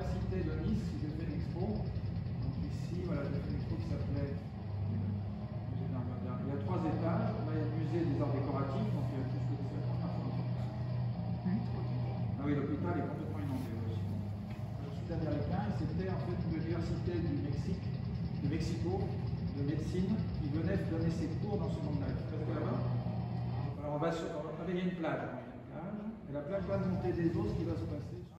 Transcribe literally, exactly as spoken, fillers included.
l'université de Nice, j'ai fait une expo. Donc ici, voilà, j'ai fait une expo qui s'appelait Musée d'art moderne. Il y a trois étages. Là, il y a le musée des arts décoratifs, donc il y a tout ce que c'est. Ah oui, l'hôpital est complètement inondé aussi. Le sud-américain, c'était en fait l'université du Mexique, de Mexico, de médecine, qui venait donner ses cours dans ce monde-là. Alors on va sur, il y a une plage, il y a une plage, et la plage va monter des eaux, ce qui va se passer.